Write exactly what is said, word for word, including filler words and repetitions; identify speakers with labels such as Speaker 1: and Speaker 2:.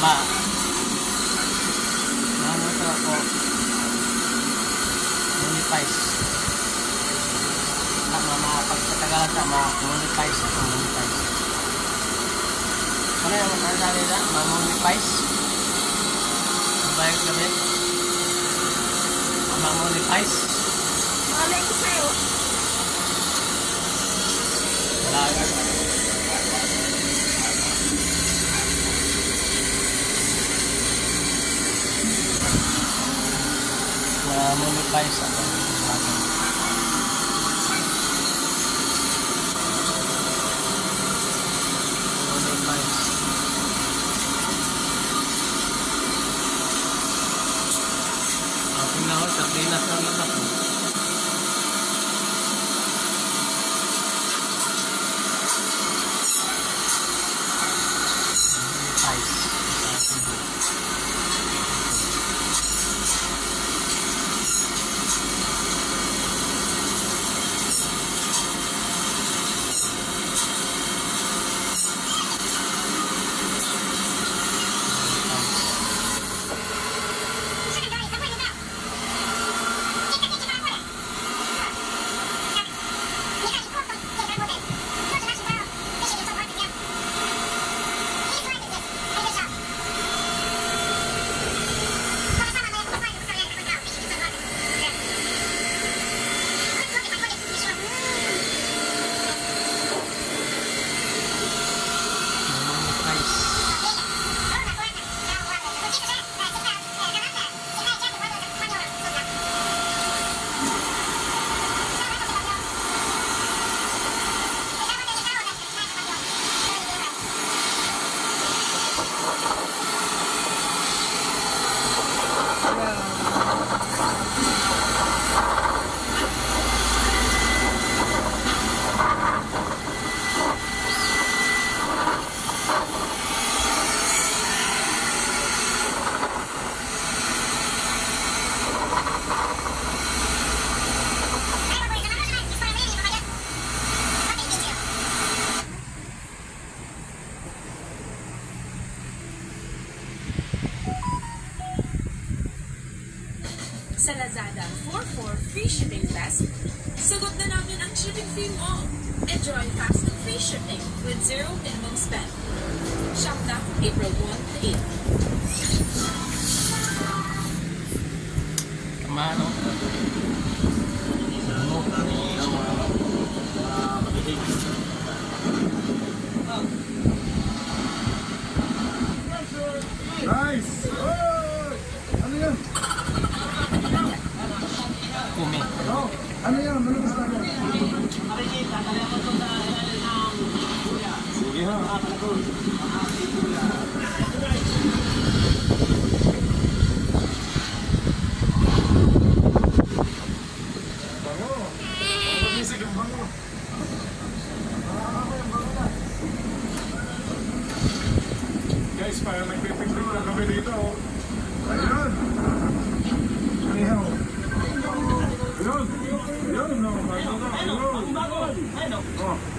Speaker 1: Ma. Ano ito ako? Monetize. Tama, mapagpatagalan sa mga monetize ako, monetize. Ano yung masasabi na? Ma-monetize? Mabayag kami? Ma-monetize?
Speaker 2: Malay ko sa'yo.
Speaker 1: Lager. Ma-monetize ako. Now, sardinas na lang ako. Ice.
Speaker 2: Sa Lazada four four free shipping fest, sagot na namin ang shipping fee mo. Enjoy fast and free shipping with zero minimum spend. Shop na April one to eight.
Speaker 1: Mano.
Speaker 3: Nice! Oh! Ano yan?
Speaker 1: Kumi.
Speaker 3: Oh, ano yan? Malabas na yan. Sige ha. Bango. Magisig ang bango. Guys, parang nagpipiknik na kami dito. Ayun! Anyhow. Ayun! Ayun! Ayun! Ayun! Ayun!